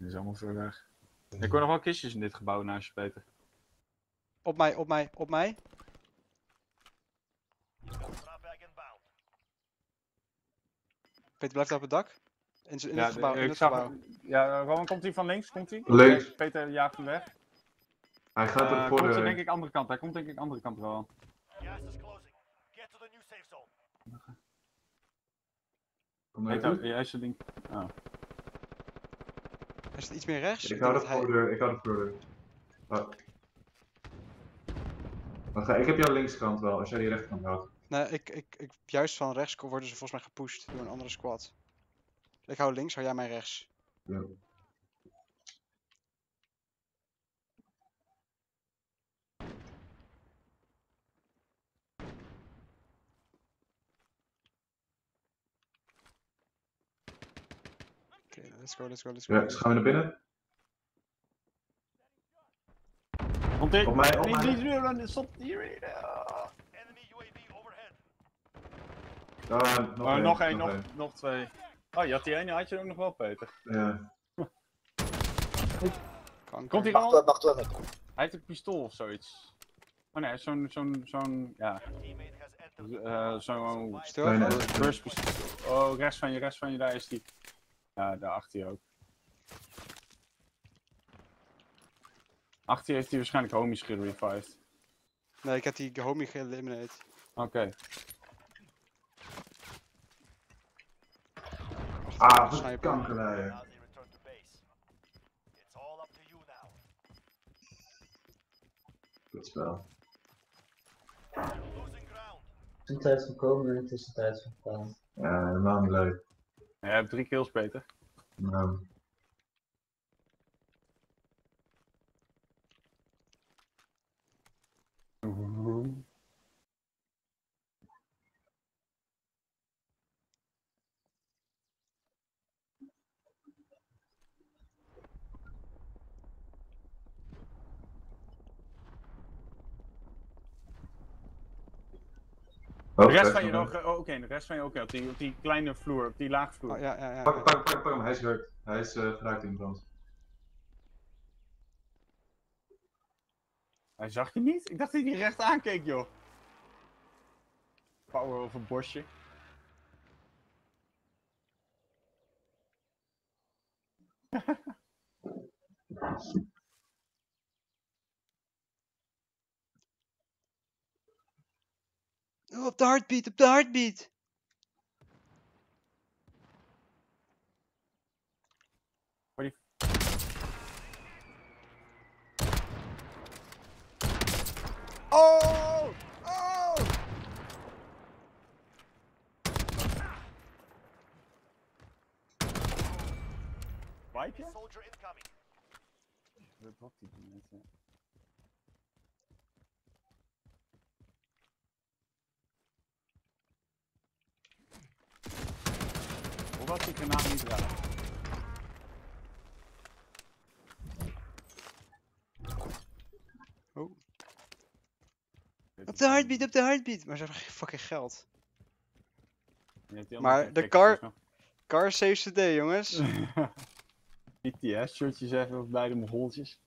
Die is allemaal ver weg. Ik hoor nog wel kistjes in dit gebouw naast je, Peter. Op mij, op mij, op mij. Peter blijft op het dak. In het gebouw, in het gebouw. Ja, Roman, komt hij van links? Komt hij? Links. Peter jaagt hem weg. Hij gaat er voor Komt de... hij denk ik andere kant. Hij komt denk ik andere kant wel. Kom naar je Peter, toe. jij is het ding. Oh. Is het iets meer rechts? Ik denk hou de dat hij- voordeur, ik hou de voordeur. Oh. Ik heb jouw linkskant wel, als jij die rechterkant houdt. Nee, juist van rechts worden ze volgens mij gepusht door een andere squad. Ik hou links, hou jij mij rechts. Ja. Oké, let's go, let's go, let's go. Ja, dus gaan we naar binnen? Komt hij? Op mij, op mij. Niet, stop hier. Nog één, nog twee. Oh, je had die ene, had je ook nog wel, Peter. Ja. Kanker. Komt hij al? Wacht wel. Hij heeft een pistool of zoiets. Oh nee, zo'n, ja. Zo'n Stil. Nee, nee. burst pistool. Oh, rechts van je, daar is die. Ja, daar achter je ook. Achter je heeft hij waarschijnlijk homies gerevived. Nee, ik heb die homie geëlimineerd. Oké. Ah, Sniper. kankerlijn. Goed spel. Tussentijd gekomen en tussentijd gegaan. Ja, helemaal niet leuk. Jij hebt 3 kills, Peter. Nou. De rest van je ook, oké, de rest van je ook, op die kleine vloer, op die lage vloer. Oh, ja. Pak hem, hij is hurt. Hij is geraakt in brand. Hij zag je niet? Ik dacht dat hij recht aankeek, joh. Power over bosje. Oh, op de heartbeat, op de heartbeat! Oh! Oh! Wipe je? Dat dropt hij niet, ja. Hoe was die kanaal niet raar? Oh. Op de heartbeat, op de heartbeat! Maar ze hebben geen fucking geld. Maar de car saves the day, jongens. BTS-shirtjes even bij de Mongooltjes.